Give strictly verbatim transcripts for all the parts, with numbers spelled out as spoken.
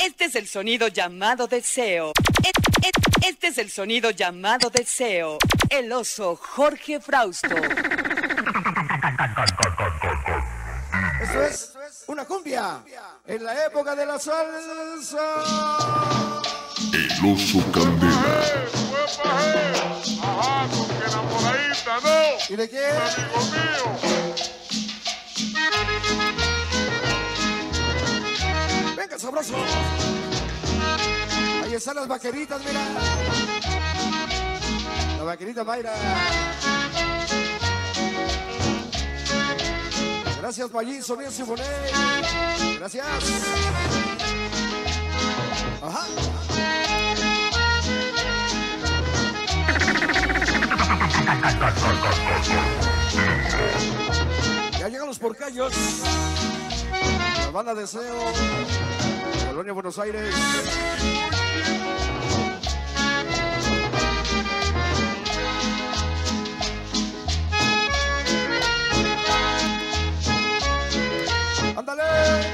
Este es el sonido llamado deseo. Este es el sonido llamado deseo. El oso Jorge Frausto. Esto es una cumbia en la época de la salsa. El oso Candela. Ajá, con que enamoradita, ¿no? ¿Y de quién? Un amigo mío. Venga, sabroso. Ahí están las vaqueritas, mira. La vaquerita Mayra. Gracias, Mayín, Sonia Simoné. Gracias. Ajá. Ya llegan los porcallos. La banda Deseo. Colonia Buenos Aires. ¡Ándale!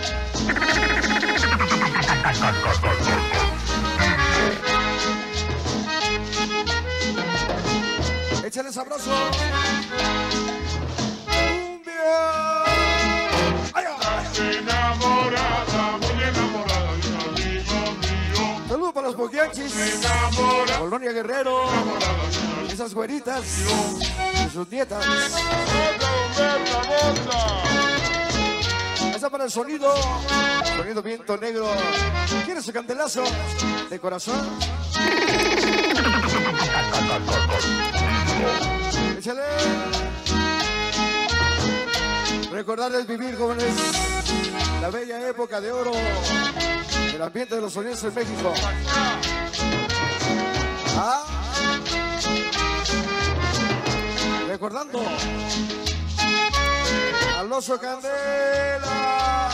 Échale sabroso. ¡Cumbia! ¡Ay, ay! Enamorada, muy enamorada de un amigo mío. Saludos para los poquianchis. Enamorada, Colonia Guerrero. enamorada de un amigo. Esas güeritas. Y sus nietas. Bota, Humberto, bota. Esa para el sonido. Sonido viento negro. ¿Quieres su candelazo de corazón? Échale. Recordar es vivir, jóvenes, la bella época de oro del ambiente de los sonidos en México. Ah. Recordando al oso Candela.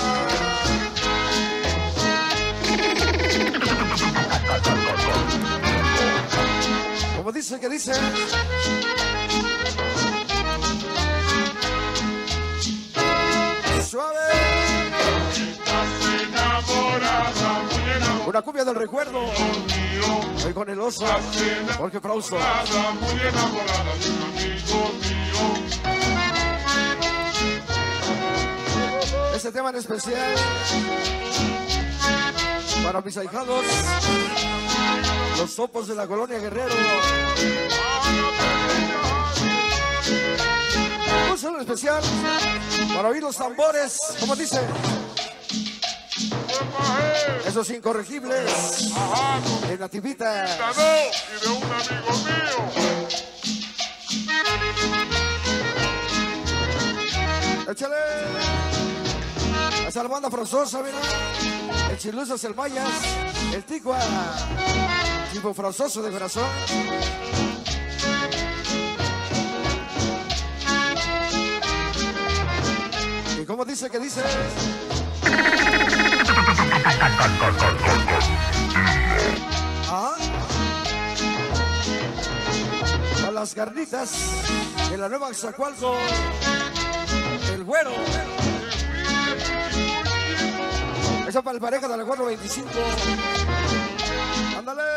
Como dice que dice. Suave. Estás enamorada, muy enamorada. Una cumbia del recuerdo. Hoy con el oso Jorge Frausto. Muy enamorada de un amigo mío. Este tema en especial para mis ahijados, los sopos de la Colonia Guerrero. Un saludo especial para oír los tambores, como dice, esos incorregibles Ajá, con de Nativita. esta no, y de un amigo mío. Échale. Esa la banda Frozosa, mira. El Chilusas, el Mayas, el Ticua. Tipo Frozoso de corazón. ¿Y cómo dice que dice? ¿Ah? A las carnitas de la Nueva Axacualco. El güero. Esa para el pareja de la cuatro veinticinco. Ándale.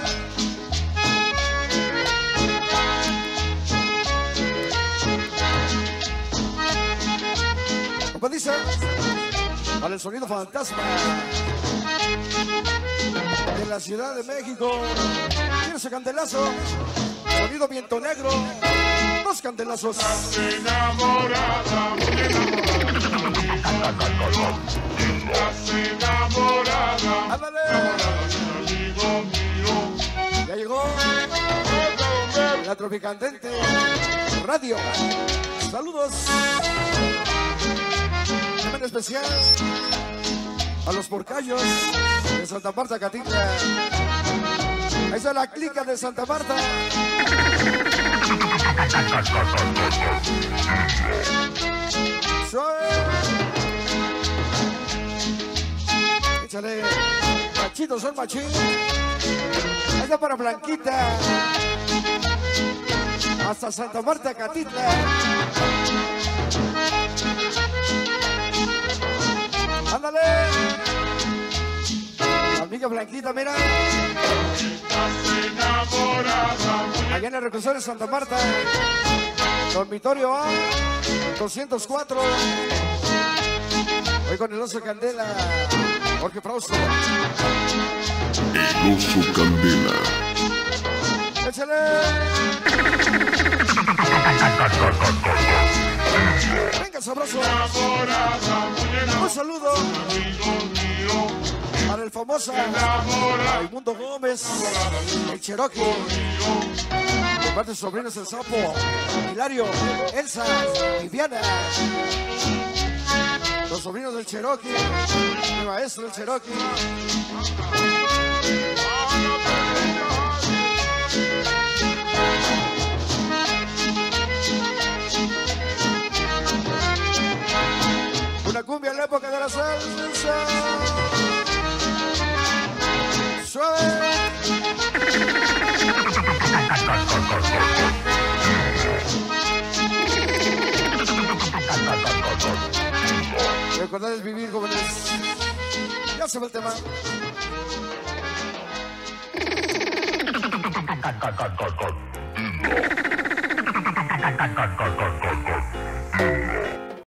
¿Cómo dice? Para el sonido fantasma de la Ciudad de México. ¿Quieres ese candelazo? Sonido viento negro. Dos candelazos. Enamorada, muy enamorada. Estás enamorada. Ándale. Enamorada de un amigo mío. Ya llegó Bota, Humberto. la Tropicandente Radio. Saludos. En especial a los porcallos de Santa Marta, Catitla. Esa es la clica de Santa Marta. Suave. Échale. Machitos son machín. Esa para Blanquita. Hasta Santa Marta, Catitla. Ándale. Mica Blanquita, mira. Estás enamorada, Allá en el Reclusor de Santa Marta. Dormitorio A, doscientos cuatro. Hoy con el oso Candela. Jorge Frausto. El oso Candela. ¡Échale! Venga, sabroso. Un saludo para el famoso Raimundo Gómez, el Cherokee, de parte de sus sobrinos el Sapo, Hilario, Elsa, Viviana, los sobrinos del Cherokee, mi maestro el Cherokee. Una cumbia en la época de la salsa. Suave. Recordad es vivir, jóvenes. Ya se va el tema.